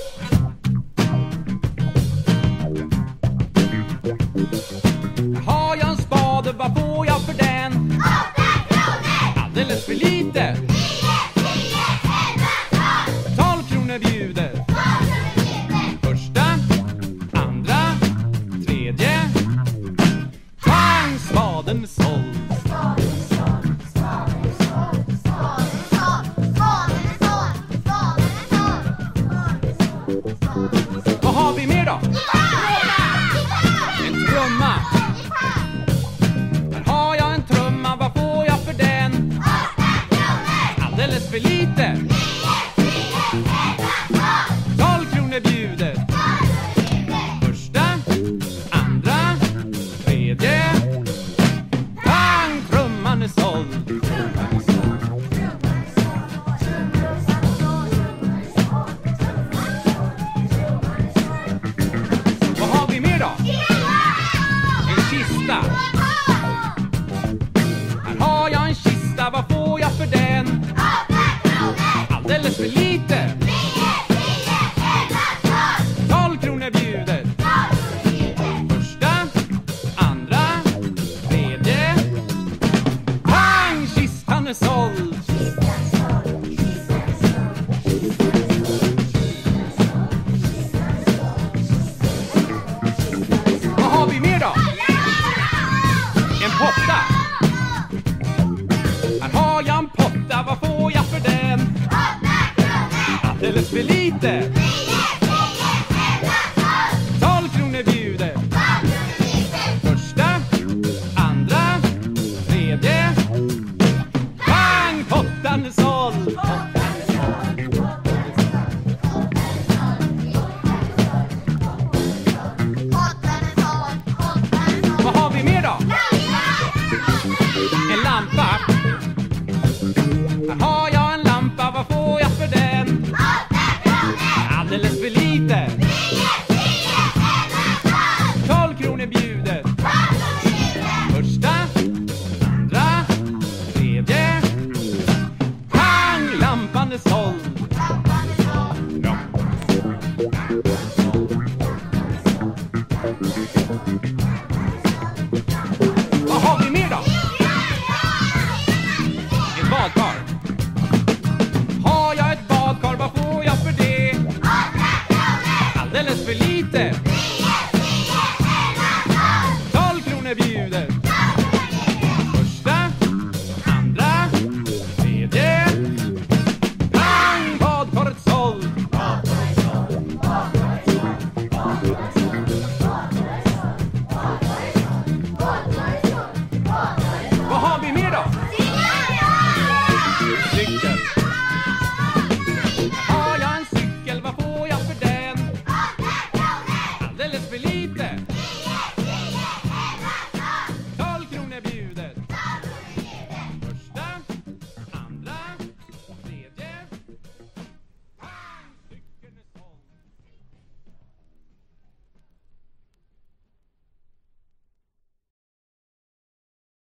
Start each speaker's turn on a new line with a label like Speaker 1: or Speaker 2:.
Speaker 1: Har jag en spade, vad får jag för den?
Speaker 2: 8 kronor!
Speaker 1: Alldeles för lite.
Speaker 2: 9, 10, 11,
Speaker 1: 12 kronor bjuder.
Speaker 2: 12 kronor bjuder.
Speaker 1: Första, andra, tredje. Pang, spaden är såld.
Speaker 2: Spaden är såld, spaden är såld, spaden är såld, spaden är såld, spaden är såld, spaden är såld.
Speaker 1: Vad har vi mer då? En trumma. Här har jag en trumma, vad får jag för den?
Speaker 2: 8 kronor!
Speaker 1: Alldeles för lite.
Speaker 2: 9, 10, 11,
Speaker 1: 12 kronor bjuder.
Speaker 2: 12 bjuder.
Speaker 1: Första, andra, tredje. Pang, trumman är såld. Vad har vi mer då? En kista. Här har jag en kista, vad får jag för den?
Speaker 2: 8 kronor!
Speaker 1: Alldeles för lite.
Speaker 2: 9, 10, 11, 12
Speaker 1: 12 kronor bjuder.
Speaker 2: 12 bjuder.
Speaker 1: Första, andra, tredje. Pang, kistan är såld. Vad har vi mer då? En potta. Här har jag en potta, vad får jag för den?
Speaker 2: 8 kronor!
Speaker 1: Alldeles för lite.
Speaker 2: 9, 10, 11, 12
Speaker 1: 12 kronor bjuder.
Speaker 2: 12 kronor bjuder.
Speaker 1: Första, andra, tredje. Pang, pottan är såld. Vad har vi mer då? En lampa. Här har jag en lampa, vad får jag för den?
Speaker 2: 8 kronor!
Speaker 1: Alldeles för lite.
Speaker 2: 9, 10, 11, 12
Speaker 1: 12 kronor bjuder.
Speaker 2: 12 kronor bjuder.
Speaker 1: Första, andra, tredje. Pang, lampan är såld.
Speaker 2: Lampan är såld.
Speaker 1: Bra. Vad har vi mer då? Ett badkar. Har jag ett badkar, vad får jag för det?
Speaker 2: 8 kronor!
Speaker 1: Alldeles för lite.